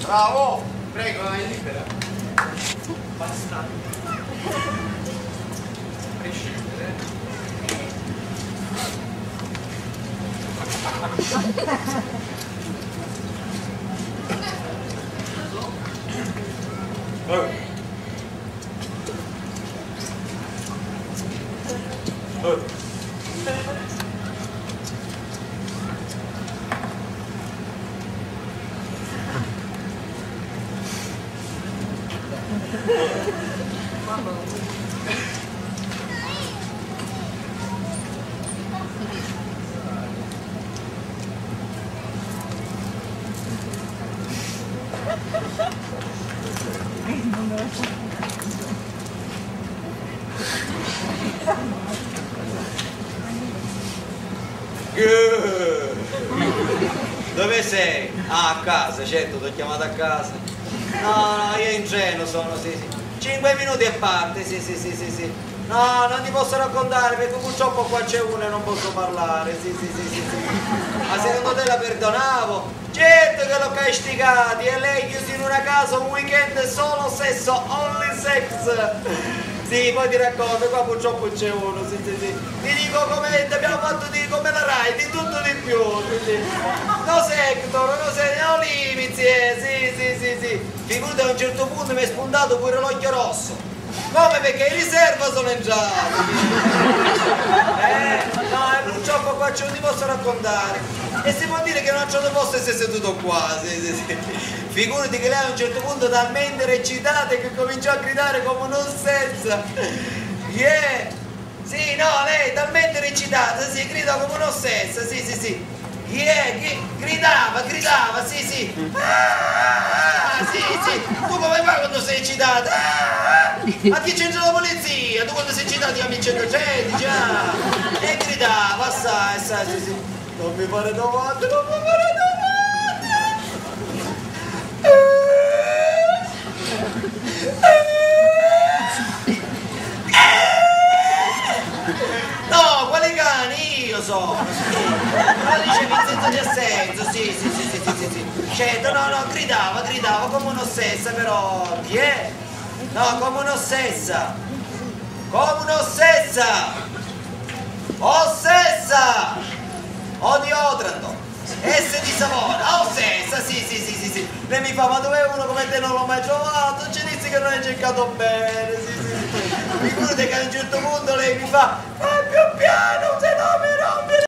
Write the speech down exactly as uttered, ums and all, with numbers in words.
Bravo! Prego, è libera. Basta. Prescindere. Oh. Oh. Dove sei? Ah, a casa, certo, ti ho chiamato a casa. No, no, io ingenuo sono, sì, sì. Cinque minuti e parte, sì, sì, sì, sì, sì. No, non ti posso raccontare perché purtroppo qua c'è uno e non posso parlare, sì, sì, sì, sì, sì. Ma secondo te la perdonavo? Certo che l'ho castigati e lei chiuso in una casa un weekend solo sesso, only sex. Sì, poi ti racconto, qua purtroppo c'è uno, sì, sì, sì. Ti dico come ti abbiamo fatto di come la Rai, di tutto di più, sì, sì. No sector, no sector, no limiti, eh, sì, sì, sì, sì. Figurati a un certo punto mi è spuntato pure l'occhio rosso. Come? Perché in riserva sono entrato. Eh, no, e purtroppo qua non ti posso raccontare. E si può dire che non c'è posto e si è seduto qua, sì, sì, sì. Figurati che lei a un certo punto talmente recitata che cominciò a gridare come non senza. Yeah! Sì, no, lei talmente recitata, sì, grida come un'ossessa, sì, sì, sì. Yeah, gridava, gridava, sì, sì. Ah, sì, sì. Tu come fai quando sei eccitata? Ah, ma chi c'entra la polizia? Tu quando sei eccitata chiami il centotredici, ah. E gridava, assai, assai, sì, sì. Non mi fare domande, non mi fare domande. No, quali cani? Io sono, sì. Ma dicevi in senso di assenso, sì, sì, sì, sì, sì, sì, sì. Certo, no, no, gridava, gridava come un'ossessa, però. Chi è? No, come un'ossessa. Come un'ossessa. Ossessa. O di Otranto. S di Savona. Ossessa, sì, sì, sì, sì, sì. Lei mi fa, ma dov'è uno come te non l'ho mai trovato? Ci dici che non hai cercato bene, sì, sì, sì. Figurati che a un certo punto lei mi fa, ma più piano,